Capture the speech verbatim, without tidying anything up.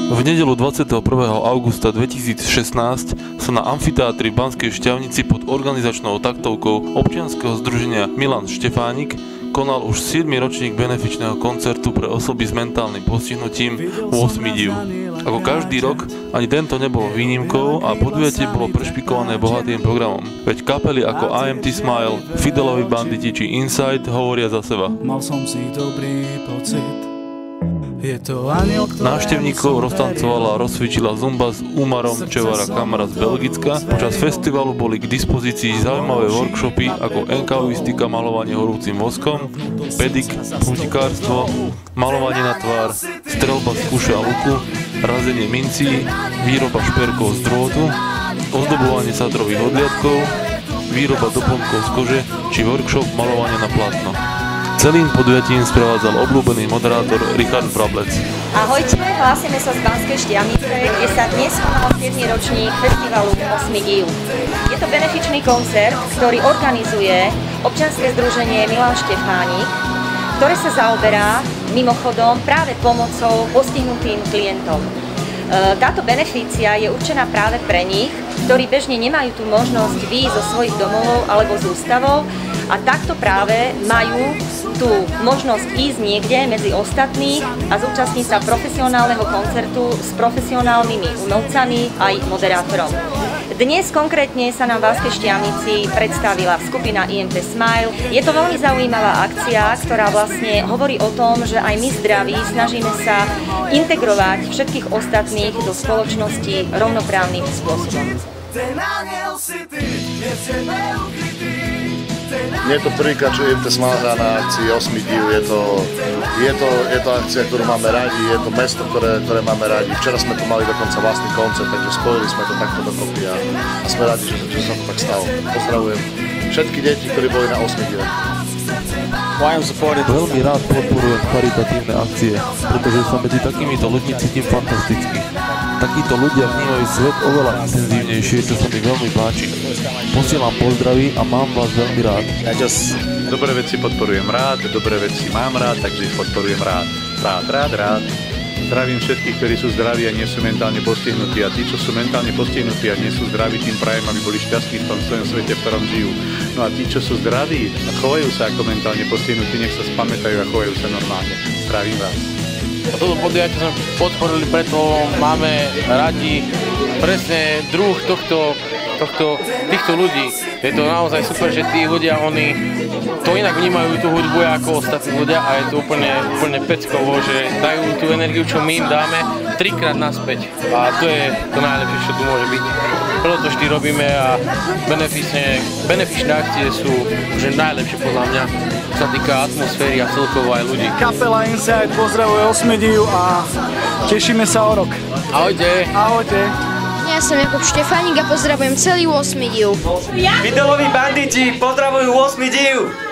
V nedeľu dvadsiateho prvého augusta dvetisícšestnásť sa na amfiteátri v Banskej Štiavnici pod organizačnou taktovkou občianskeho združenia Milan Štefánik konal už siedmy ročník benefičného koncertu pre osoby s mentálnym postihnutím ôsmy div. Ako každý rok, ani tento nebol výnimkou a podujatie bolo prešpikované bohatým programom. Veď kapely ako I Am T Smile, Fidelovi banditi či Inside hovoria za seba. Mal som si dobrý pocit. Návštevníkov roztancovala a rozcvičila zumba s Umarom Čevara Kamara z Belgicka. Počas festivalu boli k dispozícii zaujímavé workshopy ako enkauistika, malovanie horúcim voskom, pedik, prútikárstvo, malovanie na tvár, streľba z kuše a luku, razenie mincí, výroba šperkov z drôtu, ozdobovanie sadrových odliadkov, výroba doplnkov z kože či workshop malovania na plátno. Celým podujatím sprevádzal obľúbený moderátor Richard Brablec. Ahojte, hlásime sa z Banskej Štiavnice, kde sa dnes konal siedmy ročník festivalu ôsmy div. Je to benefičný koncert, ktorý organizuje občianske združenie Milan Štefánik, ktoré sa zaoberá mimochodom práve pomocou postihnutým klientom. Táto benefícia je určená práve pre nich, ktorí bežne nemajú tú možnosť výjsť zo svojich domovov alebo z ústavov a takto práve majú tú možnosť ísť niekde medzi ostatných a zúčastniť sa profesionálneho koncertu s profesionálnymi umelcami aj moderátorom. Dnes konkrétne sa nám v Banskej Štiavnici predstavila skupina I M T Smile. Je to veľmi zaujímavá akcia, ktorá vlastne hovorí o tom, že aj my zdraví snažíme sa integrovať všetkých ostatných do spoločnosti rovnoprávnym spôsobom. Nie je to prvýkrát, čo I M T Smile hrá na akcii ôsmy div. Je to, je, to, je to akcia, ktorú máme radi, je to mesto, ktoré, ktoré máme radi. Včera sme tu mali dokonca vlastný koncert, takže spojili sme to takto dokopy a, a sme radi, že, že sa to tak stalo. Pozdravujem všetky deti, ktorí boli na ôsmy dive. Veľmi rád podporujem charitatívne akcie, pretože sa medzi takýmito ľuďmi cítim fantasticky. Takíto ľudia vnímajú svet oveľa intenzívnejšie, čo sa mi veľmi páči. Posielam pozdravy a mám vás veľmi rád. Dobré veci podporujem rád, dobré veci mám rád, takže ich podporujem rád. Rád, rád, rád. Zdravím všetkých, ktorí sú zdraví a nie sú mentálne postihnutí. A tí, čo sú mentálne postihnutí a nie sú zdraví, tým prajem, aby boli šťastní v tom svojom svete, v ktorom žijú. No a tí, čo sú zdraví a chovajú sa ako mentálne postihnutí, nech sa spamätajú a chovajú sa normálne. Zdravím vás. Toto podujatie sme podporili, preto máme radi presne druh tohto, tohto, týchto ľudí. Je to naozaj super, že tí ľudia, oni to inak vnímajú tú hudbu ako ostatní ľudia a je to úplne, úplne peckovo, že dajú tú energiu, čo my im dáme, trikrát naspäť. A to je to najlepšie, čo tu môže byť. Preto to vždy robíme a benefičné, benefičné akcie sú že najlepšie podľa mňa, čo sa týka atmosféry a celkovo aj ľudí. Kapela Inside pozdravuje ôsmy div a tešíme sa o rok. Ahojte. Ahojte. Ja som Jakub Štefánik a pozdravujem celý ôsmy div. Fidelovi banditi pozdravujú ôsmy div.